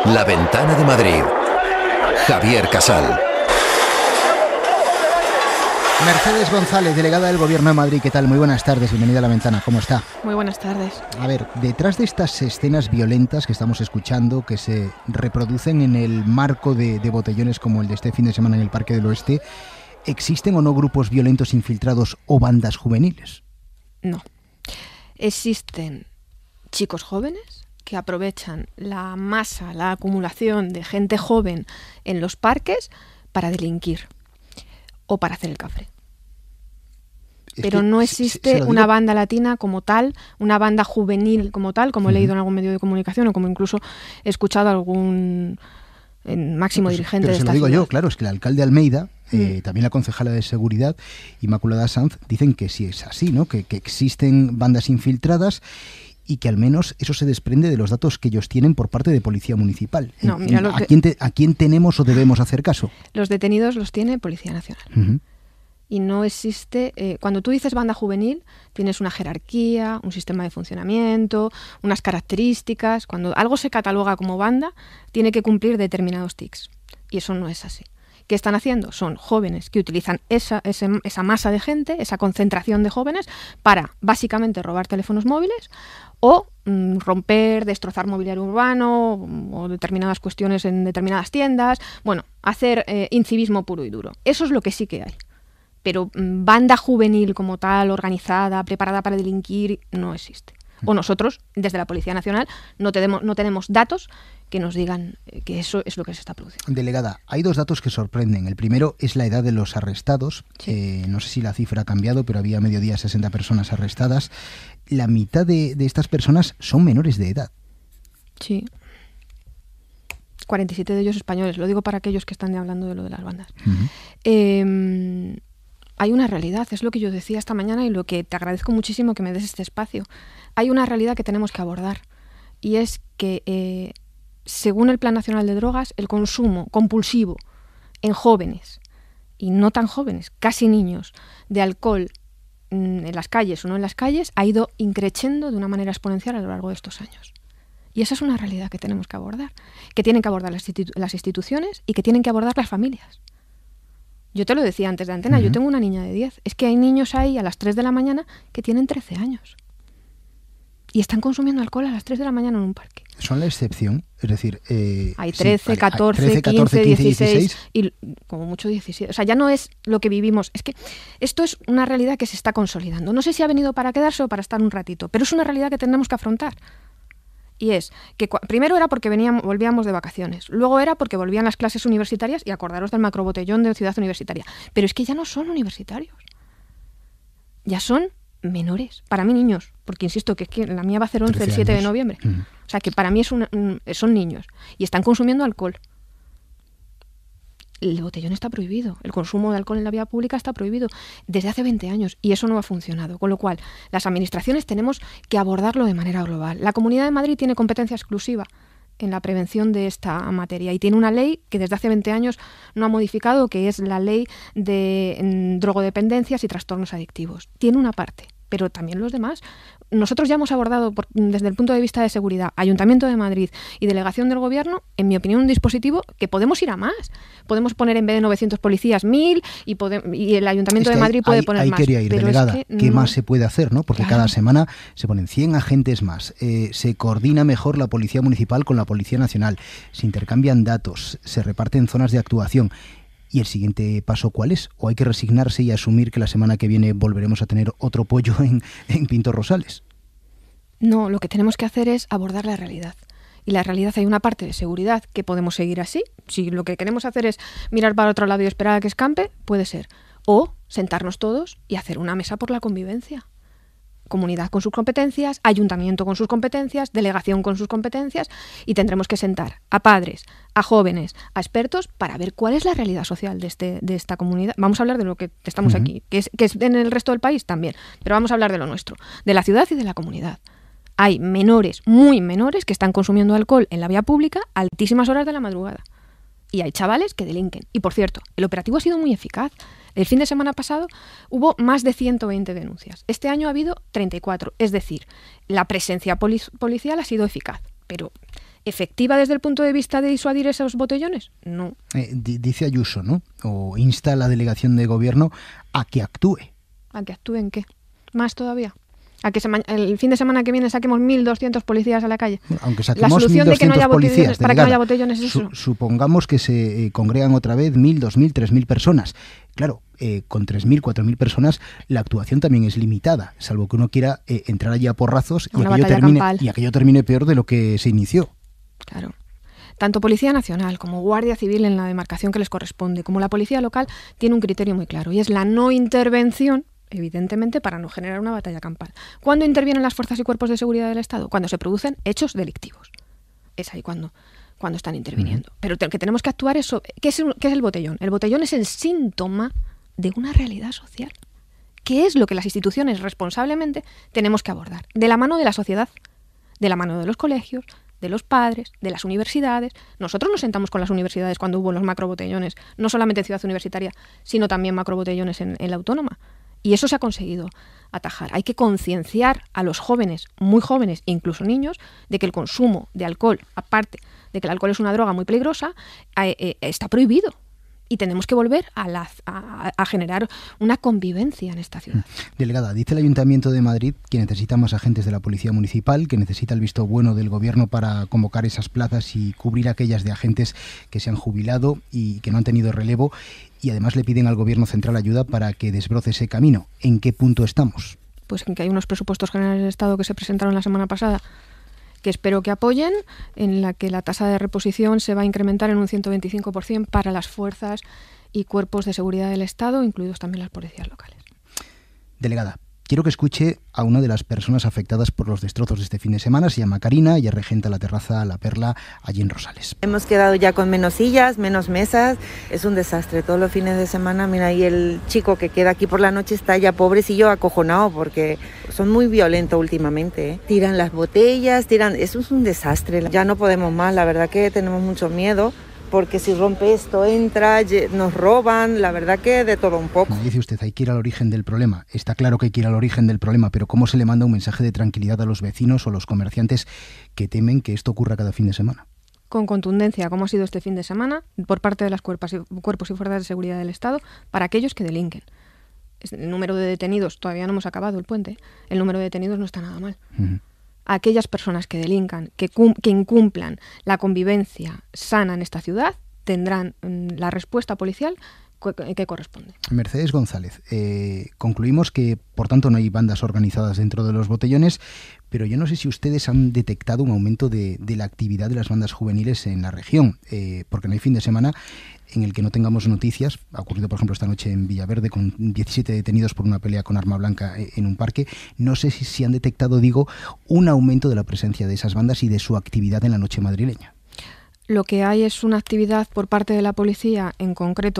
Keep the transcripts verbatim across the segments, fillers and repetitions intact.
La Ventana de Madrid. Javier Casal. Mercedes González, delegada del Gobierno de Madrid. ¿Qué tal? Muy buenas tardes, bienvenida a La Ventana. ¿Cómo está? Muy buenas tardes. A ver, detrás de estas escenas violentas que estamos escuchando, que se reproducen en el marco de, de botellones como el de este fin de semana en el Parque del Oeste, ¿existen o no grupos violentos infiltrados o bandas juveniles? No. Existen chicos jóvenes que aprovechan la masa, la acumulación de gente joven en los parques para delinquir o para hacer el cafre. Es Pero no existe una banda latina como tal, una banda juvenil como tal, como uh-huh. he leído en algún medio de comunicación o como incluso he escuchado a algún máximo pues, dirigente pero de esta esta ciudad. Pero se lo digo yo, claro, es que el alcalde Almeida, uh-huh. eh, también la concejala de Seguridad, Inmaculada Sanz, dicen que sí es así, ¿no? Que, que existen bandas infiltradas y que al menos eso se desprende de los datos que ellos tienen por parte de Policía Municipal. No, mira, ¿A, quién te, ¿A quién tenemos o debemos hacer caso? Los detenidos los tiene Policía Nacional. Uh-huh. Y no existe... Eh, cuando tú dices banda juvenil, tienes una jerarquía, un sistema de funcionamiento, unas características. Cuando algo se cataloga como banda, tiene que cumplir determinados tics. Y eso no es así. ¿Qué están haciendo? Son jóvenes que utilizan esa, esa, esa masa de gente, esa concentración de jóvenes, para básicamente robar teléfonos móviles o mm, romper, destrozar mobiliario urbano o determinadas cuestiones en determinadas tiendas. Bueno, hacer eh, incivismo puro y duro. Eso es lo que sí que hay. Pero mm, banda juvenil como tal, organizada, preparada para delinquir, no existe. O nosotros, desde la Policía Nacional, no tenemos, no tenemos datos que nos digan que eso es lo que se está produciendo. Delegada, hay dos datos que sorprenden. El primero es la edad de los arrestados. Sí. Eh, no sé si la cifra ha cambiado, pero había a mediodía sesenta personas arrestadas. La mitad de, de estas personas son menores de edad. Sí. cuarenta y siete de ellos españoles. Lo digo para aquellos que están hablando de lo de las bandas. Uh-huh. Eh, hay una realidad, es lo que yo decía esta mañana y lo que te agradezco muchísimo que me des este espacio. Hay una realidad que tenemos que abordar y es que, eh, según el Plan Nacional de Drogas, el consumo compulsivo en jóvenes y no tan jóvenes, casi niños, de alcohol en las calles o no en las calles, ha ido increciendo de una manera exponencial a lo largo de estos años. Y esa es una realidad que tenemos que abordar, que tienen que abordar las, institu- las instituciones y que tienen que abordar las familias. Yo te lo decía antes de antena, uh-huh. yo tengo una niña de diez. Es que hay niños ahí a las tres de la mañana que tienen trece años. Y están consumiendo alcohol a las tres de la mañana en un parque. ¿Son la excepción? Es decir... Eh, hay trece, sí, catorce, trece, catorce, quince, quince, dieciséis y como mucho diecisiete. O sea, ya no es lo que vivimos. Es que esto es una realidad que se está consolidando. No sé si ha venido para quedarse o para estar un ratito, pero es una realidad que tenemos que afrontar. Y es que cu- primero era porque veníamos, volvíamos de vacaciones, luego era porque volvían las clases universitarias y acordaros del macrobotellón de Ciudad Universitaria. Pero es que ya no son universitarios, ya son menores, para mí niños, porque insisto que, es que la mía va a hacer once el siete de noviembre. Uh-huh. O sea que para mí es un, un, son niños y están consumiendo alcohol. El botellón está prohibido, el consumo de alcohol en la vía pública está prohibido desde hace veinte años y eso no ha funcionado, con lo cual las administraciones tenemos que abordarlo de manera global. La Comunidad de Madrid tiene competencia exclusiva en la prevención de esta materia y tiene una ley que desde hace veinte años no ha modificado, que es la ley de mm, drogodependencias y trastornos adictivos. Tiene una parte, pero también los demás. Nosotros ya hemos abordado por, desde el punto de vista de seguridad, Ayuntamiento de Madrid y Delegación del Gobierno, en mi opinión, un dispositivo que podemos ir a más. Podemos poner en vez de novecientos policías mil y, pode, y el Ayuntamiento es que de Madrid ahí, puede ahí, poner ahí más. Quería ir, pero delegada, es que ¿qué no... más se puede hacer? ¿No? Porque claro. Cada semana se ponen cien agentes más, eh, se coordina mejor la Policía Municipal con la Policía Nacional, se intercambian datos, se reparten zonas de actuación. ¿Y el siguiente paso cuál es? ¿O hay que resignarse y asumir que la semana que viene volveremos a tener otro pollo en, en Pintos Rosales? No, lo que tenemos que hacer es abordar la realidad. Y la realidad, hay una parte de seguridad que podemos seguir así. Si lo que queremos hacer es mirar para otro lado y esperar a que escampe, puede ser. O sentarnos todos y hacer una mesa por la convivencia. Comunidad con sus competencias, ayuntamiento con sus competencias, delegación con sus competencias, y tendremos que sentar a padres, a jóvenes, a expertos para ver cuál es la realidad social de, este, de esta comunidad. Vamos a hablar de lo que estamos uh-huh. aquí, que es, que es en el resto del país también, pero vamos a hablar de lo nuestro, de la ciudad y de la comunidad. Hay menores, muy menores, que están consumiendo alcohol en la vía pública a altísimas horas de la madrugada. Y hay chavales que delinquen. Y por cierto, el operativo ha sido muy eficaz. El fin de semana pasado hubo más de ciento veinte denuncias. Este año ha habido treinta y cuatro. Es decir, la presencia polic- policial ha sido eficaz. Pero ¿Efectiva desde el punto de vista de disuadir esos botellones? No. Eh, di- dice Ayuso, ¿no? O insta a la delegación de gobierno a que actúe. ¿A que actúe en qué? ¿Más todavía? ¿A que se ma- el fin de semana que viene saquemos mil doscientos policías a la calle? Bueno, aunque La saquemos solución de que no haya mil doscientos botellones, policías, para que no haya delegada, botellones es su- eso. supongamos que se eh, congregan otra vez mil, dos mil, tres mil personas. Claro, eh, con tres mil, cuatro mil personas la actuación también es limitada, salvo que uno quiera eh, entrar allí a porrazos y Una aquello, batalla termine, campal. y aquello termine peor de lo que se inició. Claro. Tanto Policía Nacional como Guardia Civil en la demarcación que les corresponde, como la Policía Local, tiene un criterio muy claro y es la no intervención, evidentemente, para no generar una batalla campal. ¿Cuándo intervienen las fuerzas y cuerpos de seguridad del Estado? Cuando se producen hechos delictivos. Es ahí cuando, cuando están interviniendo. Pero lo que tenemos que actuar es... sobre- ¿qué es, el- qué es el botellón? El botellón es el síntoma de una realidad social. ¿Qué es lo que las instituciones responsablemente tenemos que abordar? De la mano de la sociedad, de la mano de los colegios, de los padres, de las universidades. Nosotros nos sentamos con las universidades cuando hubo los macrobotellones, no solamente en Ciudad Universitaria, sino también macrobotellones en, en la Autónoma. Y eso se ha conseguido atajar. Hay que concienciar a los jóvenes, muy jóvenes, incluso niños, de que el consumo de alcohol, aparte de que el alcohol es una droga muy peligrosa, eh, eh, está prohibido. Y tenemos que volver a, la, a, a generar una convivencia en esta ciudad. Delegada, dice el Ayuntamiento de Madrid que necesita más agentes de la Policía Municipal, que necesita el visto bueno del Gobierno para convocar esas plazas y cubrir aquellas de agentes que se han jubilado y que no han tenido relevo, y además le piden al Gobierno Central ayuda para que desbroce ese camino. ¿En qué punto estamos? Pues en que hay unos presupuestos generales del Estado que se presentaron la semana pasada, que espero que apoyen, en la que la tasa de reposición se va a incrementar en un ciento veinticinco por ciento para las fuerzas y cuerpos de seguridad del Estado, incluidos también las policías locales. Delegada, quiero que escuche a una de las personas afectadas por los destrozos de este fin de semana. Se llama Karina, ella regenta la terraza La Perla allí en Rosales. Hemos quedado ya con menos sillas, menos mesas, es un desastre todos los fines de semana. Mira, y el chico que queda aquí por la noche está ya pobrecillo acojonado porque son muy violentos últimamente, ¿eh? Tiran las botellas, tiran, eso es un desastre. Ya no podemos más, la verdad que tenemos mucho miedo. Porque si rompe esto, entra, nos roban, la verdad que de todo un poco. No, dice usted, hay que ir al origen del problema. Está claro que hay que ir al origen del problema, pero ¿cómo se le manda un mensaje de tranquilidad a los vecinos o los comerciantes que temen que esto ocurra cada fin de semana? Con contundencia, como ha sido este fin de semana, por parte de los cuerpos y, cuerpos y fuerzas de seguridad del Estado, para aquellos que delinquen. El número de detenidos, todavía no hemos acabado el puente, el número de detenidos no está nada mal. Uh-huh. Aquellas personas que delincan, que, cum- que incumplan la convivencia sana en esta ciudad, tendrán mm, la respuesta policial que, que corresponde. Mercedes González, eh, concluimos que, por tanto, no hay bandas organizadas dentro de los botellones, pero yo no sé si ustedes han detectado un aumento de, de la actividad de las bandas juveniles en la región, eh, porque no hay fin de semana en el que no tengamos noticias. Ha ocurrido, por ejemplo, esta noche en Villaverde con diecisiete detenidos por una pelea con arma blanca en un parque. No sé si, si han detectado, digo, un aumento de la presencia de esas bandas y de su actividad en la noche madrileña. Lo que hay es una actividad por parte de la policía, en concreto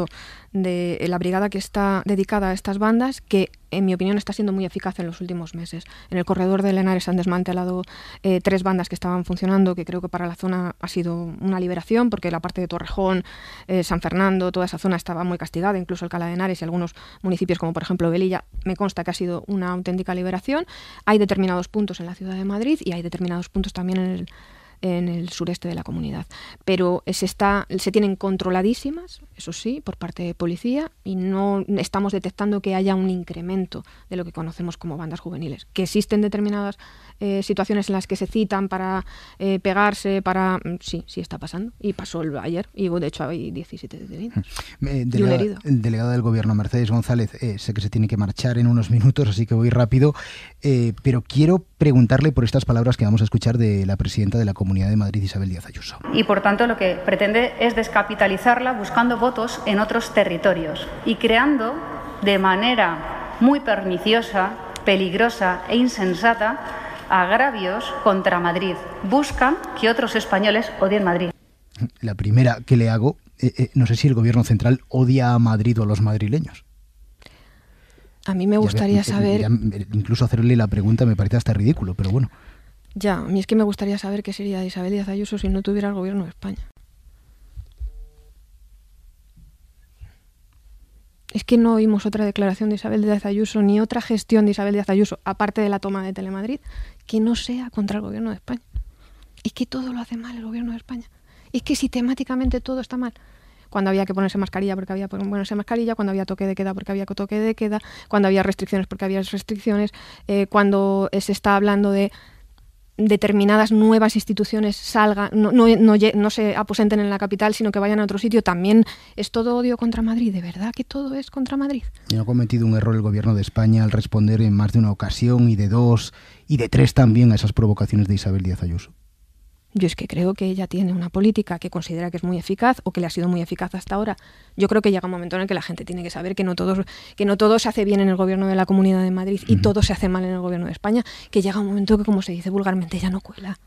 de la brigada que está dedicada a estas bandas, que en mi opinión está siendo muy eficaz en los últimos meses. En el corredor de Henares se han desmantelado eh, tres bandas que estaban funcionando, que creo que para la zona ha sido una liberación, porque la parte de Torrejón, eh, San Fernando, toda esa zona estaba muy castigada, incluso Alcalá de Henares y algunos municipios como por ejemplo Velilla, me consta que ha sido una auténtica liberación. Hay determinados puntos en la ciudad de Madrid y hay determinados puntos también en el en el sureste de la comunidad, pero se está se tienen controladísimas, eso sí, por parte de policía, y no estamos detectando que haya un incremento de lo que conocemos como bandas juveniles. Que existen determinadas eh, situaciones en las que se citan para eh, pegarse, para sí, sí está pasando, y pasó el, ayer, y de hecho hay diecisiete detenidos eh, y un herido. Delegada del Gobierno, Mercedes González, eh, sé que se tiene que marchar en unos minutos, así que voy rápido, eh, pero quiero preguntarle por estas palabras que vamos a escuchar de la presidenta de la Comunidad de Madrid, Isabel Díaz Ayuso. Y por tanto lo que pretende es descapitalizarla buscando votos en otros territorios y creando de manera muy perniciosa, peligrosa e insensata agravios contra Madrid. Buscan que otros españoles odien Madrid. La primera que le hago, eh, eh, no sé si el Gobierno central odia a Madrid o a los madrileños. A mí me gustaría ya, saber... Ya, incluso hacerle la pregunta me parece hasta ridículo, pero bueno. Ya, a mí es que me gustaría saber qué sería de Isabel Díaz Ayuso si no tuviera el Gobierno de España. Es que no oímos otra declaración de Isabel Díaz Ayuso ni otra gestión de Isabel Díaz Ayuso, aparte de la toma de Telemadrid, que no sea contra el Gobierno de España. Es que todo lo hace mal el gobierno de España. Es que sistemáticamente todo está mal. Cuando había que ponerse mascarilla porque había que ponerse mascarilla, cuando había toque de queda porque había toque de queda, cuando había restricciones porque había restricciones, eh, cuando se está hablando de determinadas nuevas instituciones salgan, no, no, no, no se aposenten en la capital, sino que vayan a otro sitio, también es todo odio contra Madrid. ¿De verdad que todo es contra Madrid? ¿Y no ha cometido un error el gobierno de España al responder en más de una ocasión y de dos y de tres también a esas provocaciones de Isabel Díaz Ayuso? Yo es que creo que ella tiene una política que considera que es muy eficaz o que le ha sido muy eficaz hasta ahora. Yo creo que llega un momento en el que la gente tiene que saber que no todo, que no todo se hace bien en el gobierno de la Comunidad de Madrid y uh-huh. todo se hace mal en el gobierno de España, que llega un momento que, como se dice vulgarmente, ya no cuela.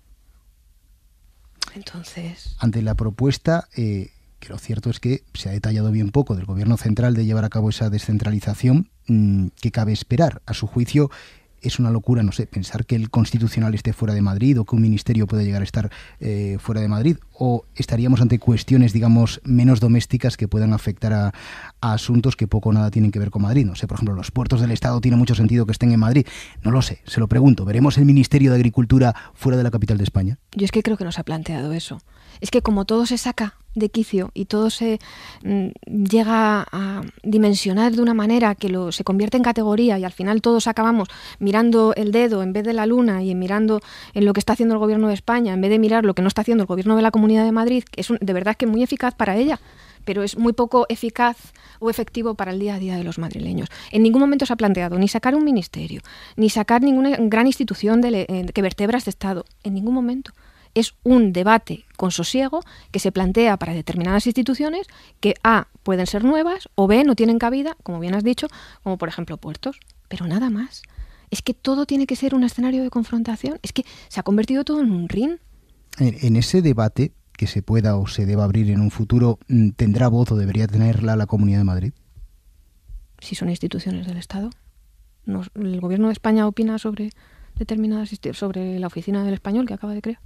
Entonces... Ante la propuesta, eh, que lo cierto es que se ha detallado bien poco del gobierno central de llevar a cabo esa descentralización, mmm, ¿qué cabe esperar? A su juicio... Es una locura, no sé, pensar que el Constitucional esté fuera de Madrid o que un ministerio puede llegar a estar eh, fuera de Madrid, o estaríamos ante cuestiones, digamos, menos domésticas que puedan afectar a, a asuntos que poco o nada tienen que ver con Madrid. No sé, por ejemplo, los puertos del Estado tiene mucho sentido que estén en Madrid. No lo sé, se lo pregunto. ¿Veremos el Ministerio de Agricultura fuera de la capital de España? Yo es que creo que no se ha planteado eso. Es que como todo se saca de quicio y todo se mm, llega a dimensionar de una manera que lo, se convierte en categoría y al final todos acabamos mirando el dedo en vez de la luna y mirando en lo que está haciendo el gobierno de España en vez de mirar lo que no está haciendo el gobierno de la Comunidad de Madrid, que es un, de verdad que es muy eficaz para ella, pero es muy poco eficaz o efectivo para el día a día de los madrileños. En ningún momento se ha planteado ni sacar un ministerio, ni sacar ninguna gran institución de le, eh, que vertebra este Estado, en ningún momento. Es un debate con sosiego que se plantea para determinadas instituciones que A, pueden ser nuevas, o B, no tienen cabida, como bien has dicho, como por ejemplo puertos, pero nada más. Es que todo tiene que ser un escenario de confrontación, es que se ha convertido todo en un ring. En, en ese debate que se pueda o se deba abrir en un futuro, ¿tendrá voz o debería tenerla la Comunidad de Madrid? Si son instituciones del Estado. No, ¿el gobierno de España opina sobre determinadas sobre la Oficina del Español que acaba de crear?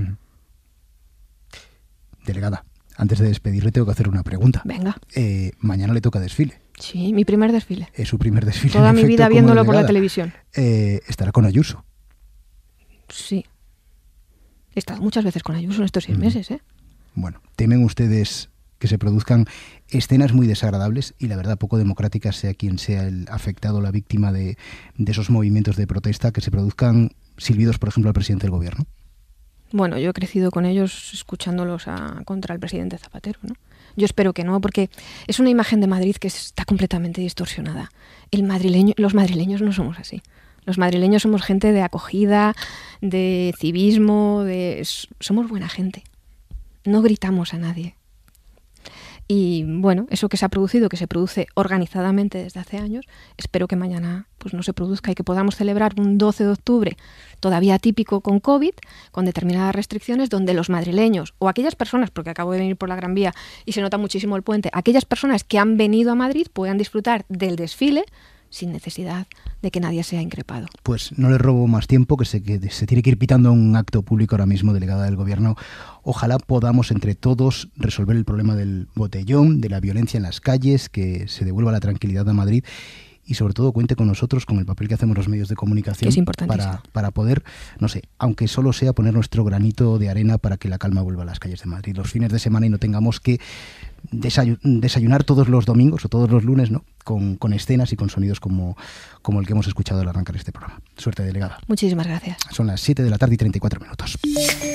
Delegada, antes de despedirle tengo que hacer una pregunta. Venga. Eh, mañana le toca desfile. Sí, mi primer desfile. Es su primer desfile. Toda mi efecto, vida viéndolo por la televisión. Eh, ¿Estará con Ayuso? Sí. He estado muchas veces con Ayuso en estos seis mm. meses, ¿eh? Bueno, ¿temen ustedes que se produzcan escenas muy desagradables y la verdad poco democráticas, sea quien sea el afectado o la víctima de, de esos movimientos de protesta, que se produzcan silbidos, por ejemplo, al presidente del gobierno? Bueno, yo he crecido con ellos escuchándolos a, contra el presidente Zapatero, ¿no? Yo espero que no, porque es una imagen de Madrid que está completamente distorsionada. El madrileño, los madrileños no somos así. Los madrileños somos gente de acogida, de civismo, de somos buena gente. No gritamos a nadie. Y bueno, eso que se ha producido, que se produce organizadamente desde hace años, espero que mañana pues no se produzca y que podamos celebrar un doce de octubre todavía típico con COVID, con determinadas restricciones, donde los madrileños o aquellas personas, porque acabo de venir por la Gran Vía y se nota muchísimo el puente, aquellas personas que han venido a Madrid puedan disfrutar del desfile sin necesidad de que nadie sea increpado. Pues no le robo más tiempo, que se, que se tiene que ir pitando un acto público ahora mismo, delegada del Gobierno. Ojalá podamos entre todos resolver el problema del botellón, de la violencia en las calles, que se devuelva la tranquilidad a Madrid y sobre todo cuente con nosotros, con el papel que hacemos los medios de comunicación, para, para poder, no sé, aunque solo sea poner nuestro granito de arena para que la calma vuelva a las calles de Madrid los fines de semana y no tengamos que desayunar todos los domingos o todos los lunes, ¿no? Con, con escenas y con sonidos como, como el que hemos escuchado al arrancar este programa. Suerte, delegada. Muchísimas gracias. Son las siete de la tarde y treinta y cuatro minutos.